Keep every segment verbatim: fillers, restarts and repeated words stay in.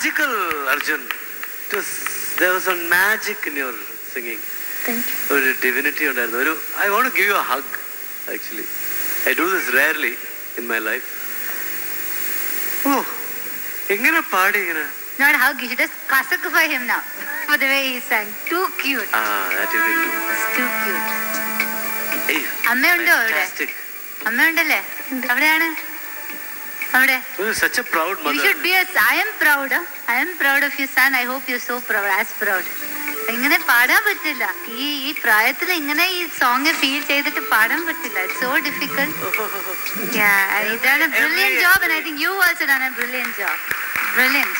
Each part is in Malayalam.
magical, Arjun. It was, there was some magic in your singing. Thank you. ഒരു divinity ഉണ്ടായിരുന്നു. ഒരു I want to give you a hug, actually. I do this rarely in my life. Oh, എങ്ങനെ പാടി ഇങ്ങനെ? Not hug, you should just classify him now for the way he sang. Too cute. Ah, that you can do. It's too cute. Hey, അമ്മയുണ്ടോ അവിടെ? fantastic. അമ്മയുണ്ടല്ലേ? അവിടെയാണ്? അവിടെ? You're such a proud mother. You should be a, I am proud. Huh? I am proud of your son. I hope you're so proud, as proud. ഇങ്ങനെ പാടാൻ പറ്റില്ല. ഈ ഈ പ്രായത്തിൽ ഇങ്ങനെ ഈ സോങ് ഫീൽ ചെയ്തിട്ട് പാടാൻ പറ്റില്ല. It's so difficult. Yeah, you done a brilliant job and I think you also done a brilliant job. Brilliant.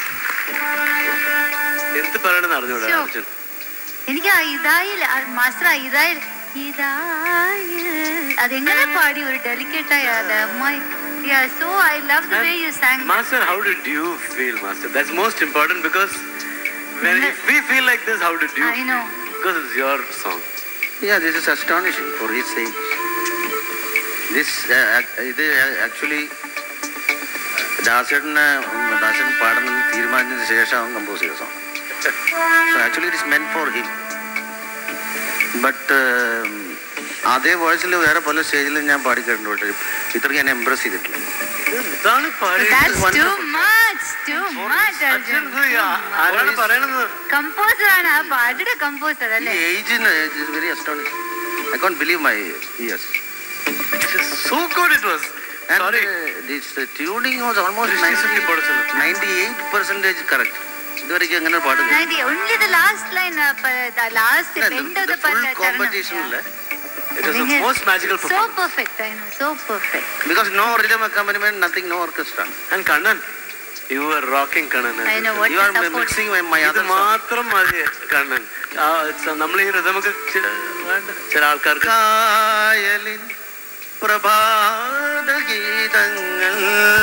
എന്ത് പറയണമെന്ന് അറിഞ്ഞൂടാ അർജുൻ. എനിക്ക് ആ ഇതായില്ല മാസ്റ്റർ ആ ഇതായി ഇതായി അതെങ്ങനെ പാടി ഒരു ഡെലിക്കേറ്റ് ആയ അമ്മായി. Yeah, so I love the way you sang. Master, how did you feel, Master? That's most important because when if we feel like this, how did you I know. feel? Because it's your song. Yeah, this is astonishing for his age. This uh, ഇത് actually ദാസേട്ടന് ദാസേട്ടൻ പാടുന്ന തീരുമാനത്തിന് ശേഷം കമ്പോസ് ചെയ്ത song. So actually it is meant for him. But അതേ വോയിസിൽ വേറെ പല സ്റ്റേജിലും ഞാൻ പാടി കേട്ടിട്ടുണ്ട്. ഇത്രയ്ക്ക് ഞാൻ എംപ്രസ് ചെയ്തിട്ടില്ല. ഇതാണ് That's too much, too much. Arjun ആരാണ് പറയണത്? കമ്പോസർ ആണ് ആ പാട്ടിയുടെ കമ്പോസർ അല്ലേ? ഏജിന് very astonishing. I can't believe my ears. So good it was. And Sorry. uh, this uh, tuning was almost ninety-eight percent correct. ഇതുവരെയ്ക്ക് അങ്ങനെ പാട്ട് only the last line, uh, the last end of the full competition ഇല്ല. It was the most magical performance. So perfect, I know, so perfect. Because no rhythm accompaniment, nothing, no orchestra. And Kannan, you were rocking Kannan. I know what you are support. mixing my other song. മാത്രം മതി Kannan. നമ്മൾ ഈ rhythmക്ക് ചില ആൾക്കാർക്ക് കായലിൻ പ്രഭാത ഗീതങ്ങൾ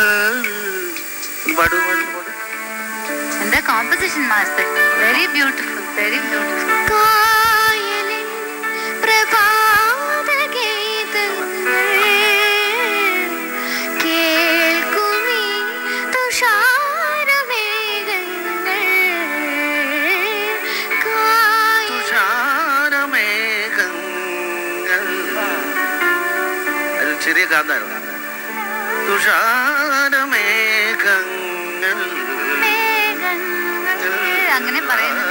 പാടു പാടു പാടു. And the composition master, very beautiful, very beautiful. കായലിൻ പ്രഭാത ഗീതങ്ങൾ കേൾക്കുമീ തുഷാരമേഘങ്ങൾ തുഷാരമേഘങ്ങൾ അത് ചെറിയ ഗാന്ധാരം. തുഷാരമേഘങ്ങൾ അങ്ങനെ പറയുന്നു.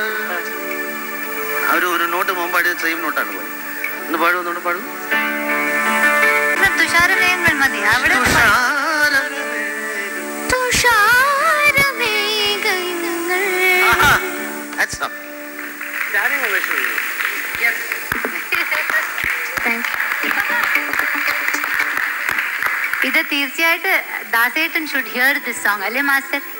അവര് ഒരു നോട്ട് മുമ്പാടി സെയിം നോട്ടാണ് പാടും. ഒന്ന് പാടും ഒന്നുകൊണ്ട് പാടും. തുഷാരമേഘങ്ങൾ മതി അവിടെ. തുഷാരമേഘങ്ങൾ. ഇത് തീർച്ചയായിട്ടും ദാസേട്ടൻ ഷുഡ് ഹിയർ ദിസ് സോങ് അല്ലേ മാസ്റ്റർ?